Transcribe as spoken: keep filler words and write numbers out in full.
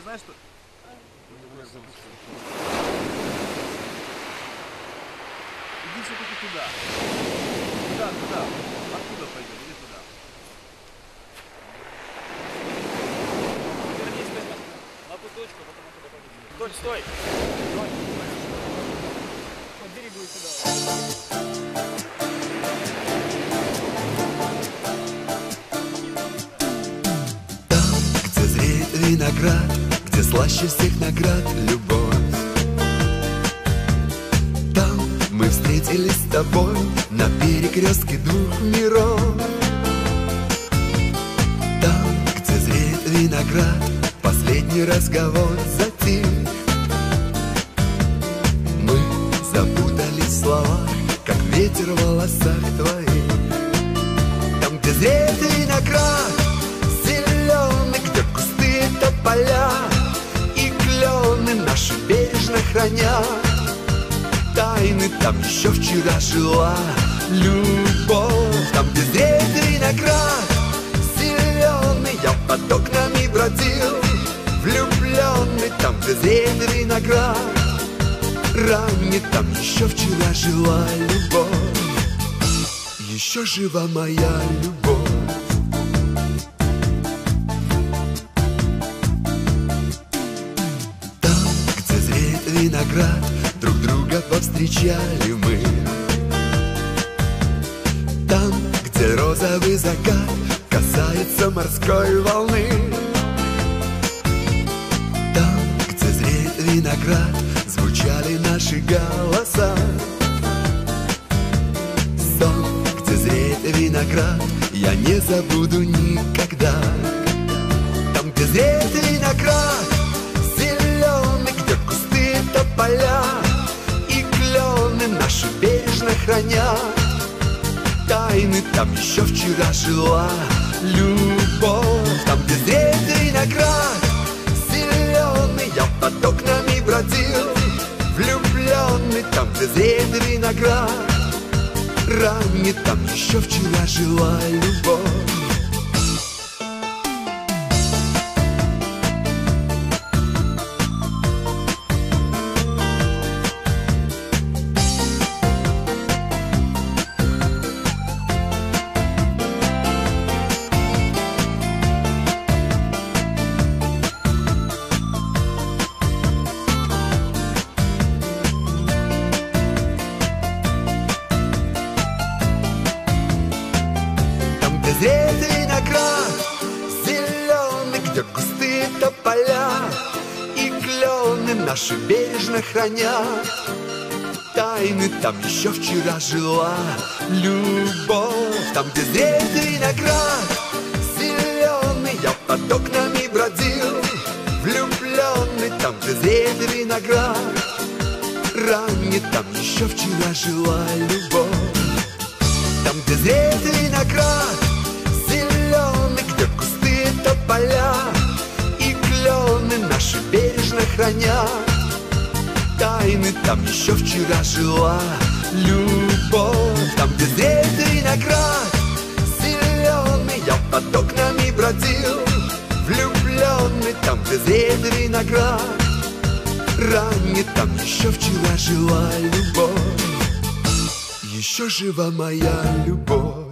знаешь, что... Иди все-таки туда. Туда, туда. Откуда пойдем? Иди туда. Вернись на ту точку, потом оттуда пойдем. Толь, стой! Стой! По берегу и сюда. Там, где зреет виноград, где слаще всех наград любовь. Там мы встретились с тобой на перекрестке двух миров. Там, где зреет виноград, последний разговор затих. Мы запутались в словах, как ветер в волосах твоих. Там, где зреет виноград зеленый, где кусты тополя и клены наши бережно хранят тайны. Там еще вчера жила любовь. Там, где зреет виноград зеленый, я под окнами бродил влюбленный. Там, где зреет виноград ранний, там еще вчера жила любовь. Еще жива моя любовь. Там, где зреет виноград, друг друга повстречали мы. Там, где розовый закат касается морской волны. Там, где зреет виноград, звучали наши голоса. Сон, где зреет виноград, я не забуду никогда. Там, где зреет виноград зеленый, где кусты тополя и клены наши бережно хранят тайны. Там еще вчера жила любовь. Там, где зреет виноград зеленый, я под окнами бродил влюбленный. Там, где зреет виноград ранний, там еще вчера жила любовь. Зреет виноград зеленый, где кусты тополя и клены наши бережно хранят тайны. Там еще вчера жила любовь. Там, где зреет виноград зеленый, я под окнами бродил влюбленный. Там, где зреет виноград ранний, там еще вчера жила любовь. Там, где зреет виноград зеленый, где кусты тополя и клены наши бережно хранят тайны. Там еще вчера жила любовь. Там, где зреет виноград зеленый, я под окнами бродил влюбленный. Там, где зреет виноград ранний, там еще вчера жила любовь. Еще жива моя любовь.